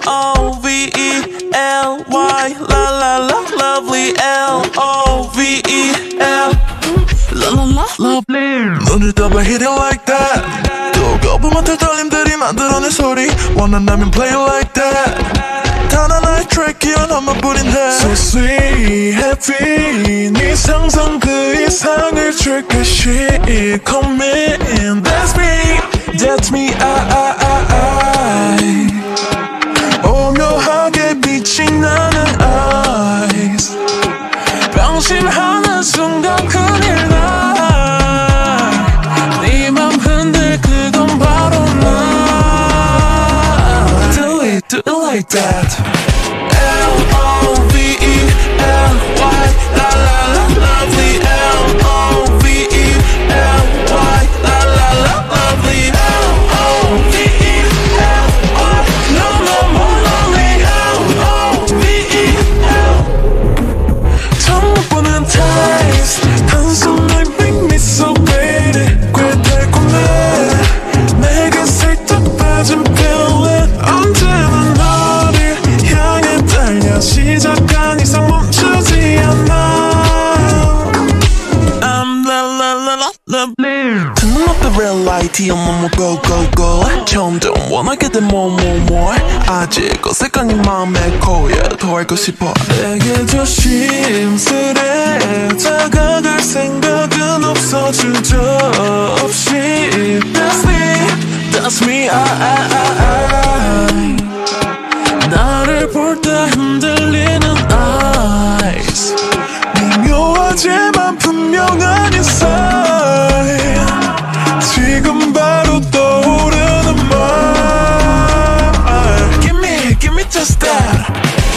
L-O-V-E-L-Y la la la lovely L-O-V-E-L la la la lovely 눈을 떠봐 hit it like that 또 거부만한 떨림들이 만들어낸 소리 원한다면 play it like that 단 하나의 트랙이야 너만 뿌린 해 So sweet happy 네 상상 그 이상을 줄 것이 Come in that's me That's me I 오묘하게 빛이 나는 eyes 병심하는 순간 큰일 나 네 맘 흔들 그건 바로 나 Do it like that L-O-V-E-L-Y la la la lovely L-O-V-E-L-Y la la la lovely L-O-V-E-L-Y no no more lonely L-O-V-E-L 처음 보는 taste 한숨을 make me so great 꽤 달콤해 내게 살짝 빠진 feeling 언제나 너를 향해 달려 시작한 이상 멈추지 않아 I'm la la la la lovely Turn up the red light on my go go go 점점 원하게 돼 more more more 아직 어색한 이 맘에 고여 더 알고 싶어 내게 조심스레 다가갈 생각은 없어 주저 없이 That's me I 나를 볼 때 흔들리는 eyes 미묘하지만 분명한 이 sign 지금 바로 떠오르는 말 Give me just that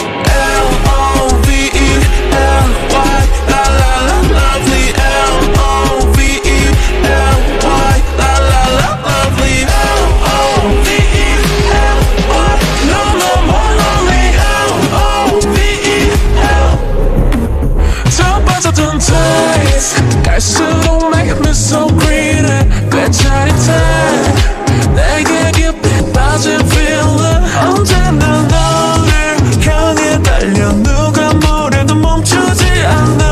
L-O-V-E-L-Y la la la lovely L-O-V-E-L-Y la la la lovely L-O-V-E-L-Y no no more lonely L-O-V-E-L 저 빠졌던 taste 갈수록 make me so greedy 꽤 짜릿해 내게 깊이 빠진 feeling 언제나 너를 향해 달려 누가 뭐래도 멈추지 않아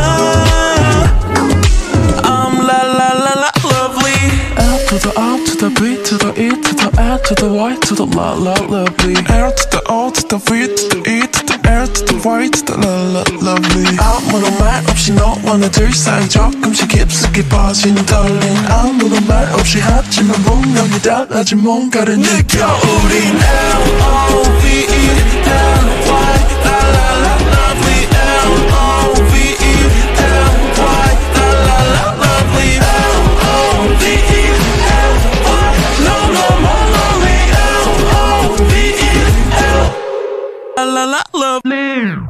I'm la la la la lovely L to the O to the B to the E to the L to the Y to the la la lovely L to the O to the V to the E to the L to the Y to the la la lovely 아무런 말 없이 너와 나 둘 사이 조금씩 깊숙이 퍼진 떨림 아무런 말 없이 하지만 분명히 달라진 뭔가를 느껴 우린 L-O-V-E-L-Y la la la lovely L-O-V-E-L-Y la la la lovely L-O-V-E-L-Y no no more lonely L-O-V-E-L la la la lovely